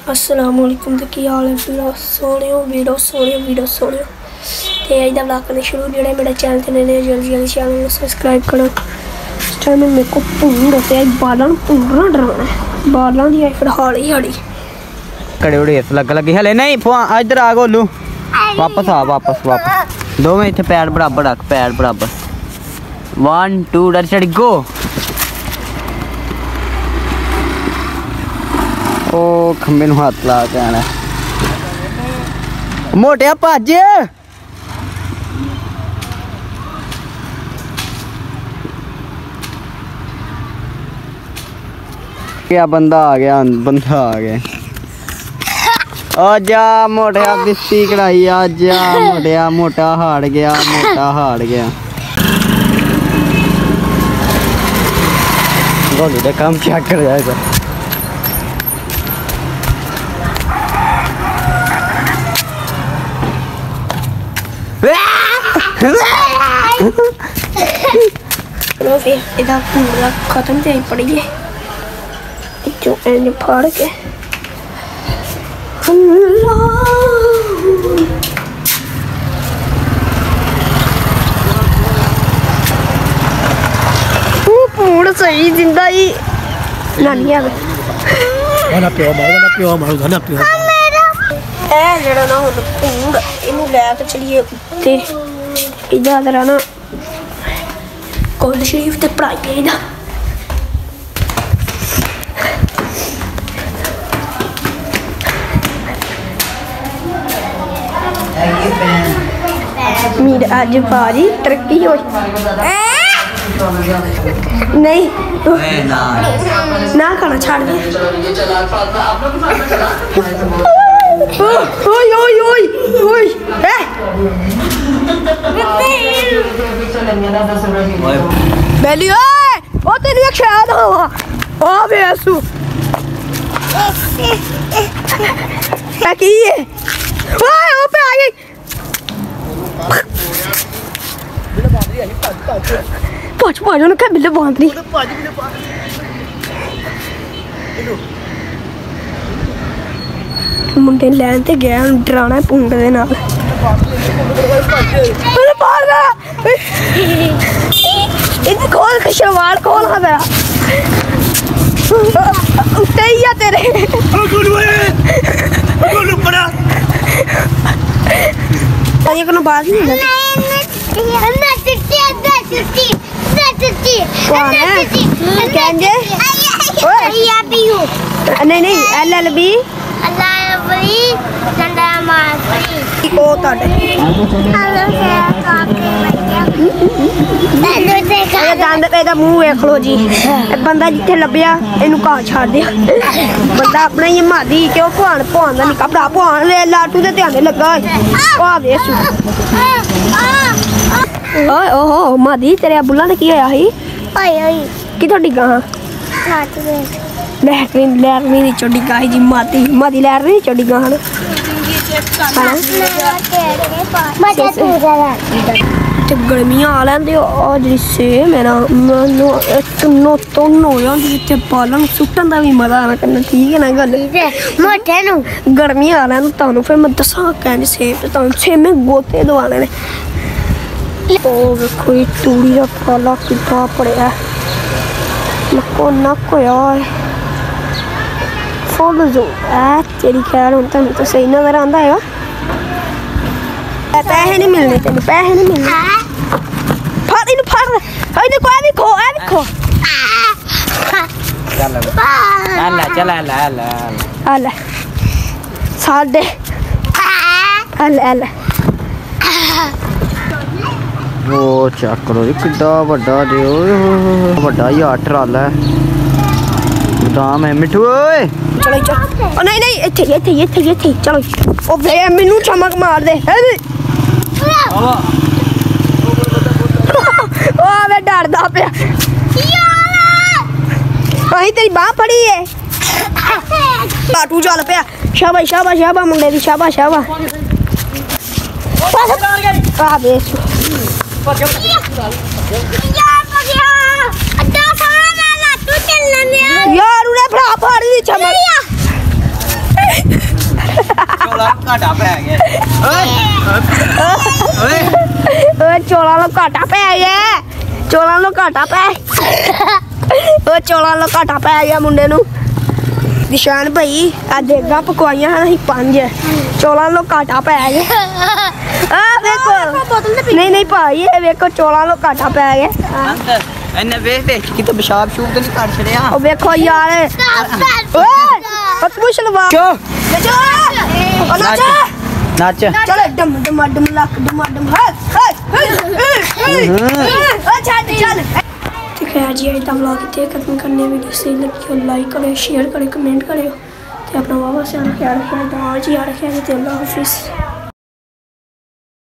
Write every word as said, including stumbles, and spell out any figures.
अस्सलामुअलैकुम तो की हाल है वीडियो सोने वीडियो सोने वीडियो सोने ते अज दा ब्लॉग करने शुरू जेह्ड़ा मेरा चैनल ते नए जल्दी जल्दी चैनल को सब्सक्राइब करो। इस टाइम मेरे को भूंड होते बालों भूंडना डराना है बालों की फिर हाड़ी हाड़ी कड़े उड़े लग लगी हले नहीं इधर आ गोलू वापस आ वापस वापस दो में इतने पैर बराबर रख पैर बराबर वन टू डर चढ़ गो ओ खंबे नूं हत्थ ला के आना मोटिया भज क्या बंदा आ गया बंदा आ गया आजा मोटिया दिस्ती कढ़ाई आजा मोटिया मोटा हाड़ गया मोटा हाड़ गया गोलू का काम क्या कर जाएगा चलो फिर इधर पूरा खत्म से पड़ी है जो एंड फाड़ के पूरा सही जिंदा ही नानी आ गई ना पियो मार ना पियो मार ना पियो ए जेड़ा ना हुन भूंड इनू ले के चलिए उत्ते इधर इधर ना कोल शरीफ ते पढ़ाई है इधर मीर आज बारी तरक्की हो नहीं ना खाना छाड़ दे ओए ओए ओए ओए बेली ओए ओ तेरी एक शायद हवा ओ बेसु क्या की है ओए ओ पे आ गई पाँच पाँच ने क्या बिल्ले बांध रही मुंडे लैन ते गया डराना भूंड दे नाल इधर खोल खशवाल खोल हा तेरा उठे ही आ तेरे ये कोनो बात नहीं है ना चिट्ठी अंदर चिट्ठी अंदर चिट्ठी कौन है कहंगे ओए या पीयू नहीं नहीं एल एल बी अल्लाह बड़ी डंडा मार बड़ी ओ ताडे हेलो से काके भैया दंद से दंद पे दा मुंह देख लो जी बंदा जिथे लभया इनु घा छाड़ दिया बंदा अपना ही मादी क्यों भान भान दा निका भरा भान ले लाटू दे ध्यान लगा आ वेसु ओए ओहो मादी तेरे अबुला ने की होया ही ओए ओए की थोड़ी गां नाच दे लहरीन लहरीन दी चोडी गाय जी माती मादी लहरीन चोडी गां हन ते गर्मियां आ लैंदे आज से मेरा नो नो तो नो जांदी ते पालन सुट्टन दा भी मजा आना करना ठीक है ना गल मोटे नु गर्मियां आ लैंदे तानू फिर मैं दसा कहंदे सेब ते तानू छे में गोते दवाने ने ओ कोई तूड़ी दा पाला कितना पड़या लको नक होया फुल जो ए तेरी खैर हुन तानू तो सही नजर आंदा है पैसे नहीं मिलने तेन पैसे नहीं मिलने फड़ इन फड़ इने को भी खो ए भी खो चल चल चल चल आले साडे आले आले वो चेक करो किड्डा बड़ा दे बड़ा यार ट्राला है दाम है मिठू ओए चलो चल ओ नहीं नहीं इथे इथे इथे इथे चलो ओ भैया मेनू चमक मार दे ओ मैं डरदा पे आई तेरी बाह पड़ी है लाटू चल पे शाबाश शाबाश शाबाश मुंडे दी शाबाश शाबाश आ बेस यार उन्हें भरा फाड़ी चमक ਘਾਟਾ ਪੈ ਗਿਆ ਓਏ ਓਏ ਚੋਲਾਂ ਨੂੰ ਘਾਟਾ ਪੈ ਗਿਆ ਚੋਲਾਂ ਨੂੰ ਘਾਟਾ ਪੈ ਓਏ ਚੋਲਾਂ ਨੂੰ ਘਾਟਾ ਪੈ ਗਿਆ ਮੁੰਡੇ ਨੂੰ ਨਿਸ਼ਾਨ ਭਾਈ ਆ ਦੇਗਾ ਪਕਵਾਈਆਂ ਹਨ ਅਸੀਂ ਪੰਜ ਚੋਲਾਂ ਨੂੰ ਘਾਟਾ ਪੈ ਗਿਆ ਆ ਵੇਖੋ ਨਹੀਂ ਨਹੀਂ ਭਾਈ ਇਹ ਵੇਖੋ ਚੋਲਾਂ ਨੂੰ ਘਾਟਾ ਪੈ ਗਿਆ ਅੰਦਰ ਇਹਨੇ ਵੇਖ ਵੇਖ ਕਿਤੇ ਪਿਸ਼ਾਬ ਸ਼ੂਬ ਤੇ ਨਹੀਂ ਕਰ ਛੜਿਆ ਉਹ ਵੇਖੋ ਯਾਰ ਓਏ ਪਤਮੂ ਸ਼ਲਵਾ ਚੋ ਉਹ ਨੱਚ ਨੱਚ ਚਲ ਡਮ ਡਮ ਡਮ ਲੱਕ ਡਮ ਡਮ ਓ ਛੱਡ ਚੱਲ ठीक है जी आज का व्लॉग इतने खत्म करने वीडियो सही लगी हो लाइक करो शेयर करो कमेंट करो तो अपना वापस ख्याल रखिए जी आ रखिए अल्लाह हाफिज़।